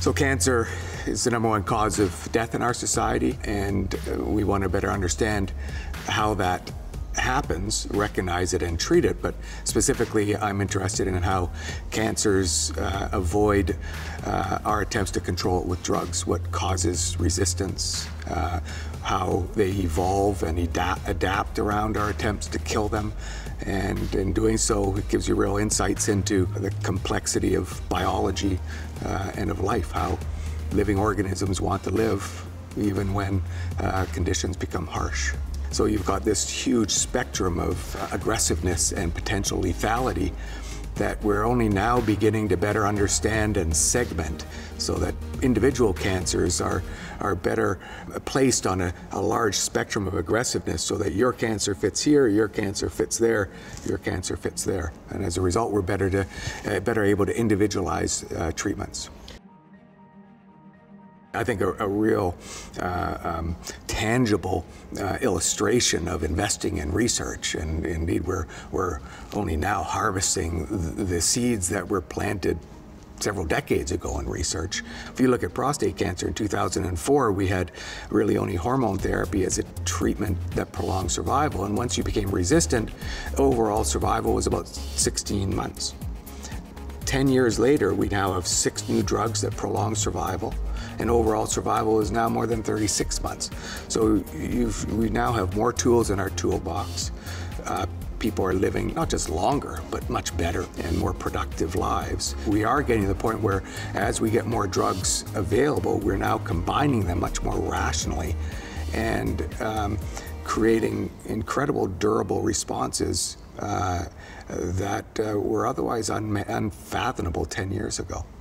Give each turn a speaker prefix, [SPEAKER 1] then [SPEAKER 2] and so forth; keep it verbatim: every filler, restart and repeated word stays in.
[SPEAKER 1] So cancer is the number one cause of death in our society, and we want to better understand how that happens, recognize it and treat it, but specifically I'm interested in how cancers uh, avoid uh, our attempts to control it with drugs, what causes resistance, uh, how they evolve and adapt, adapt around our attempts to kill them, and in doing so it gives you real insights into the complexity of biology uh, and of life, how living organisms want to live even when uh, conditions become harsh. So you've got this huge spectrum of uh, aggressiveness and potential lethality that we're only now beginning to better understand and segment, so that individual cancers are, are better placed on a, a large spectrum of aggressiveness, so that your cancer fits here, your cancer fits there, your cancer fits there. And as a result, we're better, to, uh, better able to individualize uh, treatments. I think a, a real uh, um, tangible uh, illustration of investing in research, and indeed we're, we're only now harvesting the, the seeds that were planted several decades ago in research. If you look at prostate cancer in two thousand four, we had really only hormone therapy as a treatment that prolonged survival, and once you became resistant, overall survival was about sixteen months. Ten years later, we now have six new drugs that prolong survival, and overall survival is now more than thirty-six months. So you've, we now have more tools in our toolbox. Uh, people are living not just longer, but much better and more productive lives. We are getting to the point where, as we get more drugs available, we're now combining them much more rationally and um, creating incredible durable responses uh, that uh, were otherwise un unfathomable ten years ago.